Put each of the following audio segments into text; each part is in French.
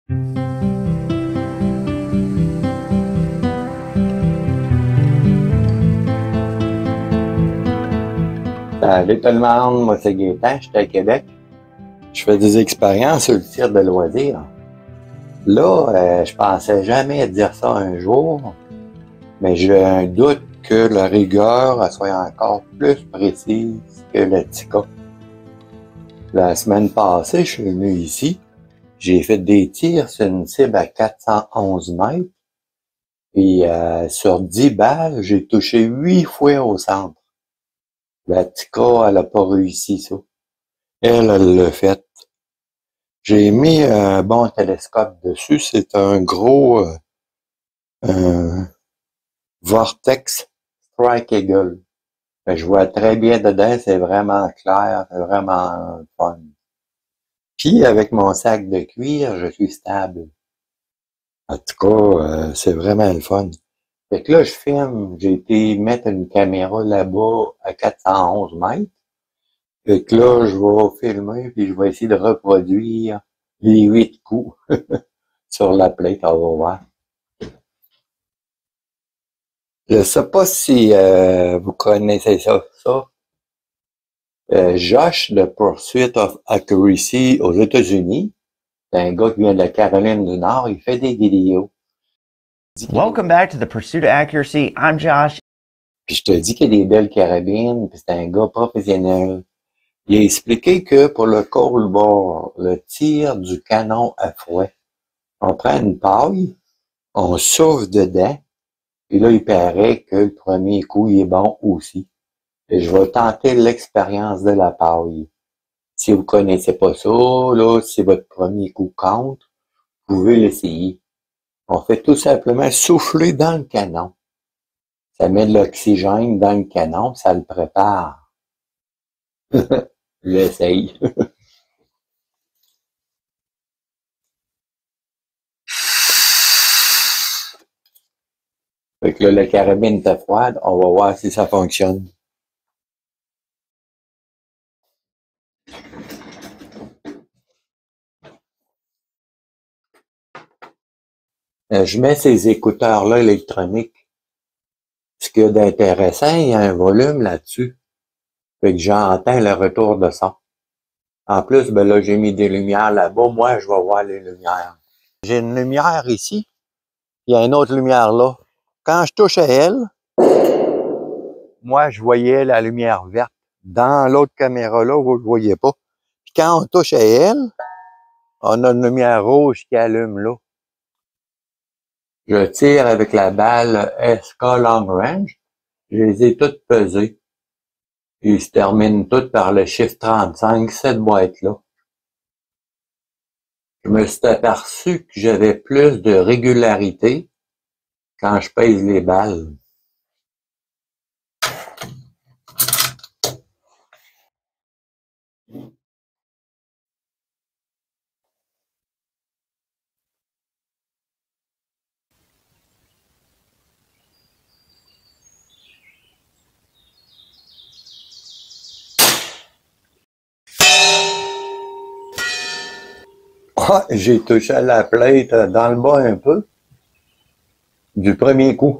Salut tout le monde, moi c'est Gaétan, je suis à Québec. Je fais des expériences sur le tir de loisirs. Là, je pensais jamais dire ça un jour, mais j'ai un doute que la rigueur elle soit encore plus précise que le TICA. La semaine passée, je suis venu ici, j'ai fait des tirs sur une cible à 411 mètres, puis sur 10 balles, j'ai touché 8 fois au centre. La TICA, elle a pas réussi ça. Elle l'a fait. J'ai mis un bon télescope dessus. C'est un gros un Vortex Strike Eagle. Je vois très bien dedans, c'est vraiment clair, c'est vraiment fun. Puis avec mon sac de cuir, je suis stable. En tout cas, c'est vraiment le fun. Fait que là, je filme, j'ai été mettre une caméra là-bas à 411 mètres. Fait que là, je vais filmer, puis je vais essayer de reproduire les 8 coups sur la plate, on va voir. Je sais pas si vous connaissez ça. Josh de Pursuit of Accuracy aux États-Unis. C'est un gars qui vient de la Caroline du Nord. Il fait des vidéos. Welcome back to the Pursuit of Accuracy. I'm Josh. Puis je te dis qu'il y a des belles carabines. Puis c'est un gars professionnel. Il a expliqué que pour le cold bore, le tir du canon à fouet, on prend une paille, on souffle dedans, et là, il paraît que le premier coup, il est bon aussi. Et je vais tenter l'expérience de la paille. Si vous connaissez pas ça, là, si votre premier coup compte, vous pouvez l'essayer. On fait tout simplement souffler dans le canon. Ça met de l'oxygène dans le canon, ça le prépare. J'essaye. Fait que là, la carabine était froide, on va voir si ça fonctionne. Je mets ces écouteurs-là électroniques. Ce qu'il y a d'intéressant, il y a un volume là-dessus. Fait que j'entends le retour de son. En plus, ben là, j'ai mis des lumières là-bas. Moi, je vais voir les lumières. J'ai une lumière ici. Il y a une autre lumière là. Quand je touche à elle, moi, je voyais la lumière verte. Dans l'autre caméra là, vous ne le voyez pas. Puis quand on touche à elle, on a une lumière rouge qui allume là. Je tire avec la balle SK Long Range. Je les ai toutes pesées. Ils se terminent toutes par le chiffre 35, cette boîte-là. Je me suis aperçu que j'avais plus de régularité quand je pèse les balles. Ah, j'ai touché à la plate dans le bas un peu du premier coup.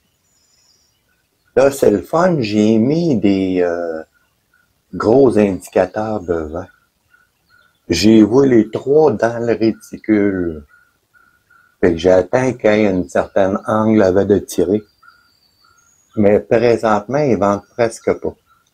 Là, c'est le fun, j'ai mis des gros indicateurs devant. J'ai vu les trois dans le réticule. Fait que j'attends qu'il y ait un certain angle avant de tirer. Mais présentement, ils vendent presque pas.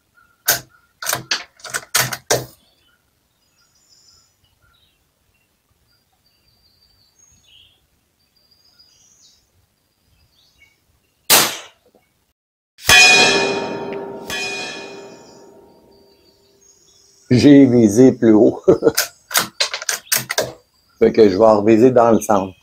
J'ai visé plus haut. Fait que je vais reviser dans le centre.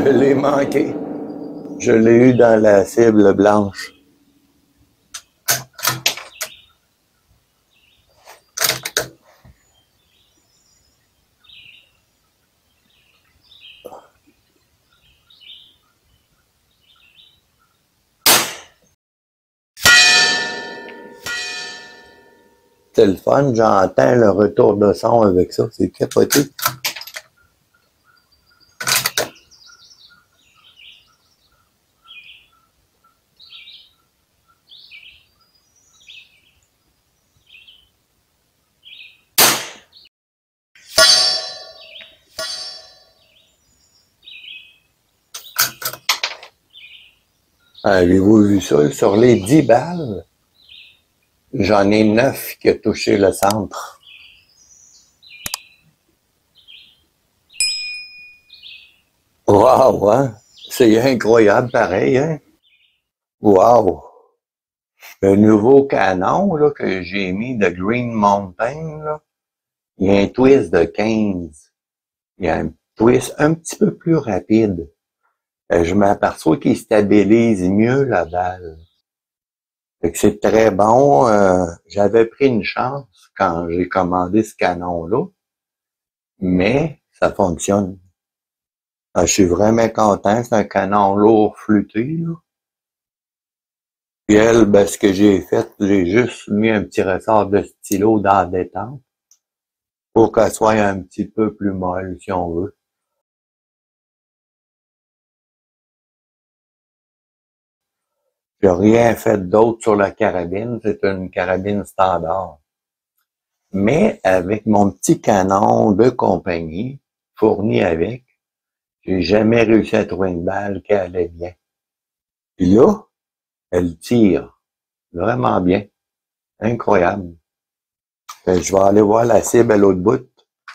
l'ai manqué. Je l'ai eu dans la cible blanche. C'est le fun, j'entends le retour de son avec ça, c'est capoté. Avez-vous vu ça? Sur les 10 balles, j'en ai 9 qui a touché le centre. Wow, hein? C'est incroyable pareil, hein? Wow! Le nouveau canon là, que j'ai mis de Green Mountain, là, il y a un twist de 15. Il y a un twist un petit peu plus rapide. Je m'aperçois qu'il stabilise mieux la balle. Fait que c'est très bon. J'avais pris une chance quand j'ai commandé ce canon-là, mais ça fonctionne. Je suis vraiment content. C'est un canon lourd flûté, là. Puis elle, ben, ce que j'ai fait, j'ai juste mis un petit ressort de stylo dans la détente pour qu'elle soit un petit peu plus molle, si on veut. J'ai rien fait d'autre sur la carabine. C'est une carabine standard. Mais avec mon petit canon de compagnie, fourni avec, j'ai jamais réussi à trouver une balle qui allait bien. Puis là, elle tire vraiment bien. Incroyable. Je vais aller voir la cible à l'autre bout.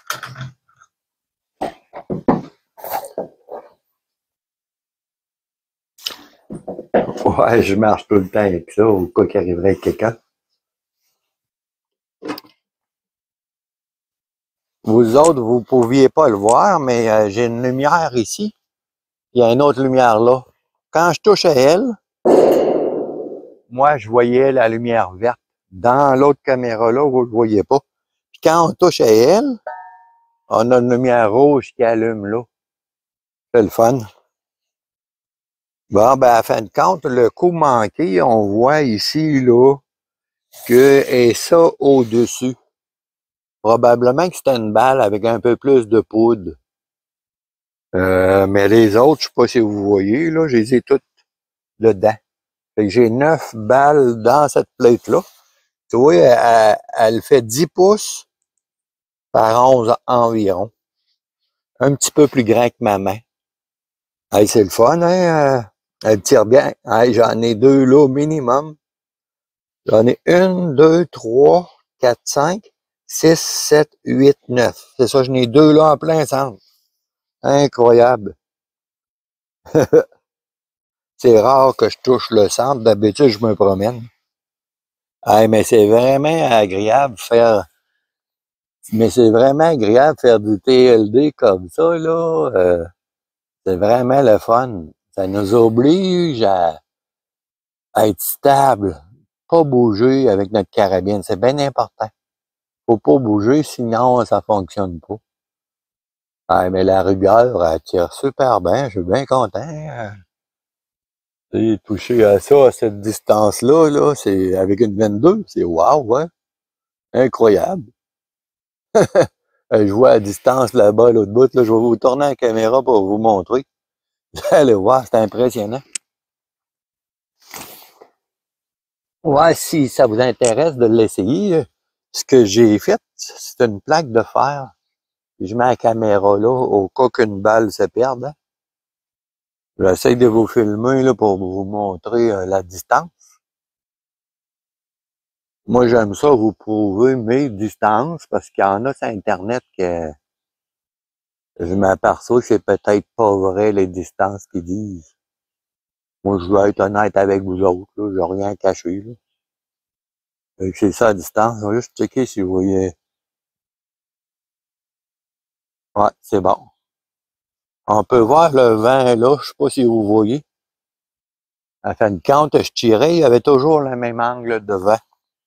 Ouais, je marche tout le temps avec ça, au cas qu'il arriverait quelqu'un. Vous autres, vous pouviez pas le voir, mais j'ai une lumière ici. Il y a une autre lumière là. Quand je touche à elle, moi, je voyais la lumière verte. Dans l'autre caméra là, vous ne le voyez pas. Puis quand on touche à elle, on a une lumière rouge qui allume là. C'est le fun. Bon, ben, à fin de compte, le coup manqué, on voit ici, là, que est ça au-dessus. Probablement que c'était une balle avec un peu plus de poudre. Mais les autres, je sais pas si vous voyez, là, je les ai toutes dedans. Fait que j'ai 9 balles dans cette plate-là. Tu vois, elle fait 10 pouces par 11 environ. Un petit peu plus grand que ma main. Hey, c'est le fun, hein? Elle tire bien. Hey, j'en ai 2 là, minimum. J'en ai 1, 2, 3, 4, 5, 6, 7, 8, 9. C'est ça, j'en ai 2 là en plein centre. Incroyable. C'est rare que je touche le centre. D'habitude, je me promène. Hey, mais c'est vraiment agréable faire. Mais c'est vraiment agréable faire du TLD comme ça, là. C'est vraiment le fun. Ça nous oblige à être stable, pas bouger avec notre carabine. C'est bien important. Faut pas bouger, sinon ça fonctionne pas. Ah, mais la rigueur, elle tire super bien. Je suis bien content. Toucher à ça, à cette distance-là, là, c'est avec une 22, c'est wow, ouais. Incroyable. Je vois à distance là-bas, à l'autre bout, là, je vais vous tourner la caméra pour vous montrer. Vous allez voir, c'est impressionnant. Ouais, si ça vous intéresse de l'essayer, ce que j'ai fait, c'est une plaque de fer. Je mets la caméra là, au cas qu'une balle se perde. Hein. J'essaie de vous filmer là, pour vous montrer la distance. Moi, j'aime ça vous prouver mes distances parce qu'il y en a sur Internet que je m'aperçois que c'est peut-être pas vrai les distances qu'ils disent. Moi, je dois être honnête avec vous autres, là. J'ai rien caché, là. Fait que c'est ça à distance. Je vais juste checker si vous voyez. Ouais, c'est bon. On peut voir le vent là, je sais pas si vous voyez. À fin de compte, je tirais, il y avait toujours le même angle de vent.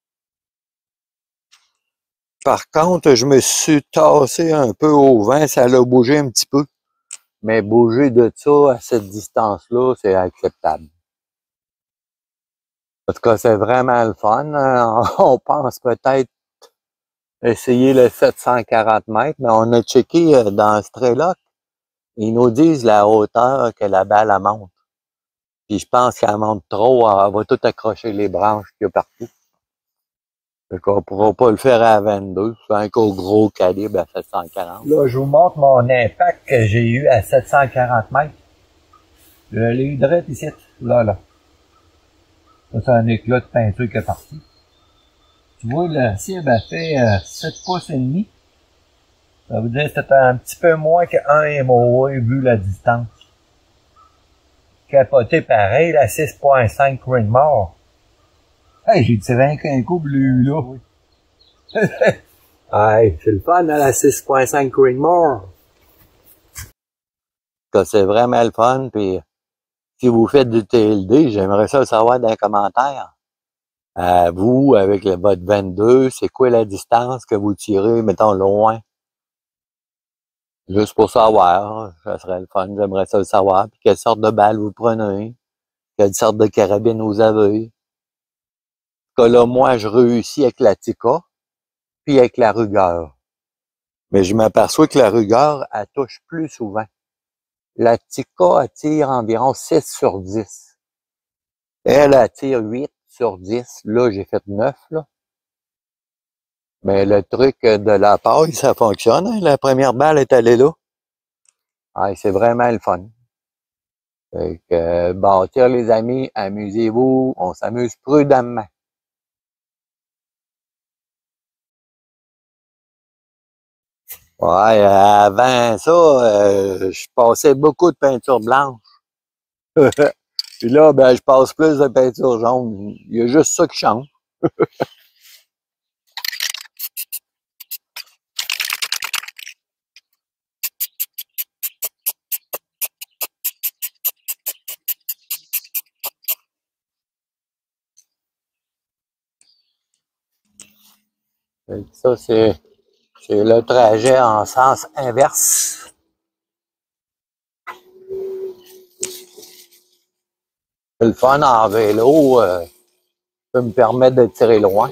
Par contre, je me suis tassé un peu au vent, ça l'a bougé un petit peu. Mais bouger de ça à cette distance-là, c'est acceptable. En tout cas, c'est vraiment le fun. On pense peut-être essayer le 740 mètres, mais on a checké dans ce trait-là. Ils nous disent la hauteur que la balle elle monte. Puis je pense qu'elle monte trop, elle va tout accrocher les branches qu'il y a partout. Fait qu'on pourra pas le faire à 22, c'est qu'au gros calibre à 740. Là, je vous montre mon impact que j'ai eu à 740 mètres. Je l'ai eu direct ici, là. Ça, c'est un éclat de peinture qui est parti. Tu vois, la cible a fait 7 pouces et demi. Ça veut dire que c'était un petit peu moins qu'un MOA vu la distance. Capoté pareil, la 6.5 Creedmoor. Hey, j'ai tiré un coup bleu, là. Oui. Hey, c'est le fun, hein, la 6.5 Creedmoor. C'est vraiment le fun, puis si vous faites du TLD, j'aimerais ça le savoir dans les commentaires. Vous, avec votre 22, c'est quoi la distance que vous tirez, mettons, loin? Juste pour savoir, ça serait le fun, j'aimerais ça le savoir. Puis quelle sorte de balle vous prenez, quelle sorte de carabine vous avez. En tout cas, là, moi, je réussis avec la Tikka, puis avec la Ruger. Mais je m'aperçois que la Ruger, elle touche plus souvent. La Tikka, elle tire environ 6 sur 10. Elle tire 8 sur 10. Là, j'ai fait 9, là. Mais le truc de la paille, ça fonctionne. Hein? La première balle est allée là. Ah, c'est vraiment le fun. Fait que, bâtir les amis, amusez-vous, on s'amuse prudemment. Ouais, avant ça, je passais beaucoup de peinture blanche. Puis là, ben, je passe plus de peinture jaune. Il y a juste ça qui change. Ça, c'est le trajet en sens inverse. Le fun en vélo peut me permettre de tirer loin.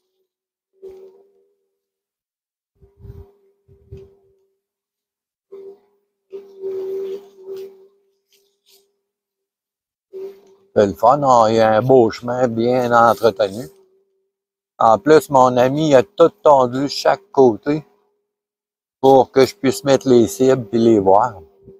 C'est le fun, il y a un beau chemin bien entretenu. En plus, mon ami a tout tondu chaque côté pour que je puisse mettre les cibles et les voir.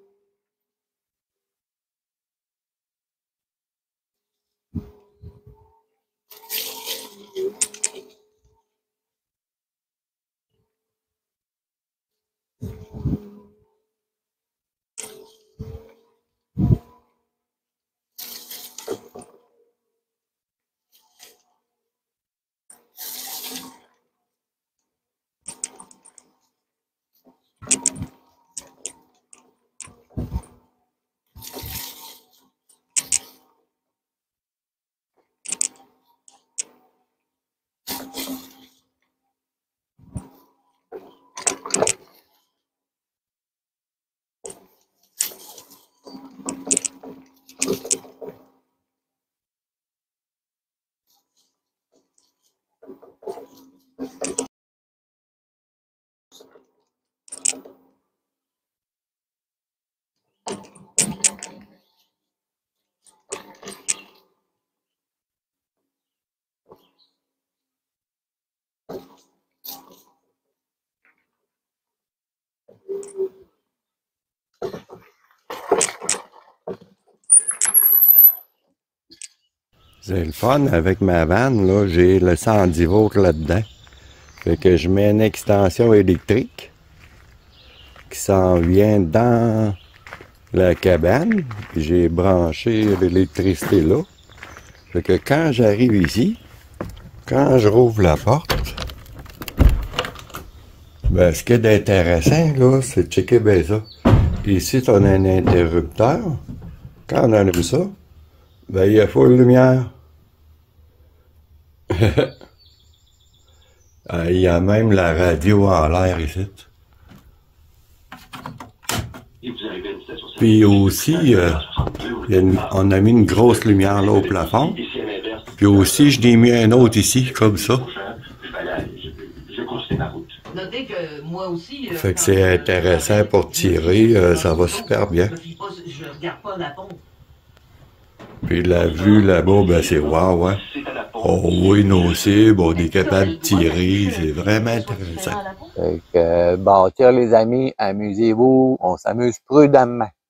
C'est le fun avec ma vanne, là, j'ai le 110 volts là-dedans. Fait que je mets une extension électrique qui s'en vient dans la cabane. J'ai branché l'électricité là. Fait que quand j'arrive ici, quand je rouvre la porte, ben, ce qui est intéressant, là, c'est de checker bien ça. Ici, on a un interrupteur. Quand on allume ça, ben, il y a full lumière. Il y a même la radio en l'air ici. Puis aussi, on a mis une grosse lumière là au plafond. Puis aussi, je n'ai mis un autre ici, comme ça. Fait que c'est intéressant pour tirer, ça va super bien. Puis la vue là-bas, ben c'est wow, hein. Oh oui, nos cibles, on est capable de tirer, c'est vraiment intéressant. Fait que, bon, tiens les amis, amusez-vous, on s'amuse prudemment.